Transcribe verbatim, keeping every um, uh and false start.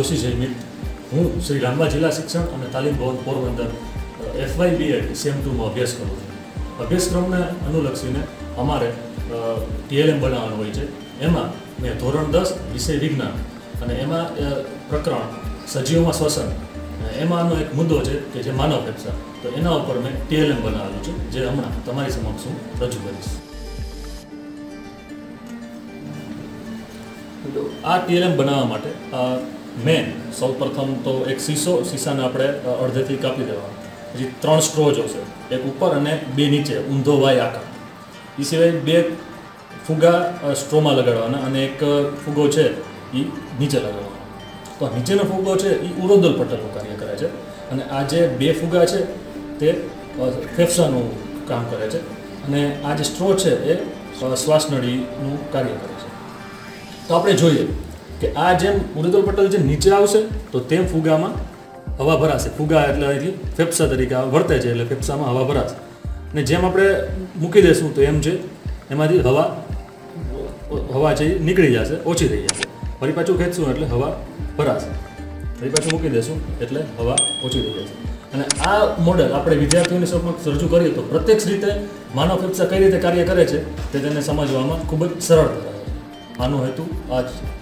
જોશી જયમિત. હું શ્રી લાંબા જિલ્લા શિક્ષણ અને તાલીમ ભવન Porbandar F Y B Ed sem ટુમાં અભ્યાસ કરું છું. અભ્યાસક્રમને અનુલક્ષીને અમારે ટી એલ એમ બનાવવાનું હોય છે. એમાં મેં ધોરણ દસ વિષય વિજ્ઞાન અને એમાં પ્રકરણ સજીવોમાં શ્વસન, એમાંનો એક મુદ્દો છે કે જે માનવ ફેફસા, તો એના ઉપર મેં ટી એલ એમ બનાવેલું છે, જે હમણાં તમારી સમક્ષ હું રજૂ કરીશ. તો આ ટી એલ એમ બનાવવા માટે મેં સૌ પ્રથમ તો એક શીશો શીશાને આપણે અડધેથી કાપી દેવાનો. પછી ત્રણ સ્ટ્રો જોશે, એક ઉપર અને બે નીચે ઊંધો વાય આકાર. એ સિવાય બે ફુગા સ્ટ્રોમાં લગાડવાના અને એક ફુગો છે એ નીચે લગાડવાનો. તો નીચેનો ફુગો છે એ ઉરોદલ પટલનું કાર્ય કરે છે અને આ જે બે ફુગા છે તે ફેફસાનું કામ કરે છે અને આ જે સ્ટ્રો છે એ શ્વાસનળીનું કાર્ય કરે છે. તો આપણે જોઈએ કે આ જેમ ઉરોદલ પટલ જે નીચે આવશે તો તેમ ફુગામાં હવા ભરાશે. ફુગા એટલે અહીંથી ફેફસા તરીકે વર્તે છે, એટલે ફેફસામાં હવા ભરાશે. અને જેમ આપણે મૂકી દઈશું તો એમ છે એમાંથી હવા હવા છે એ નીકળી જશે, ઓછી થઈ જશે. ફરી પાછું ખેંચશું એટલે હવા ભરાશે, ફરી પાછું મૂકી દઈશું એટલે હવા ઓછી થઈ જશે. અને આ મોડેલ આપણે વિદ્યાર્થીઓની સમક્ષ રજૂ કરીએ તો પ્રત્યક્ષ રીતે માનવ ફેફસા કઈ રીતે કાર્ય કરે છે તે તેને સમજવામાં ખૂબ જ સરળતા રહે છે. આનો હેતુ આ જ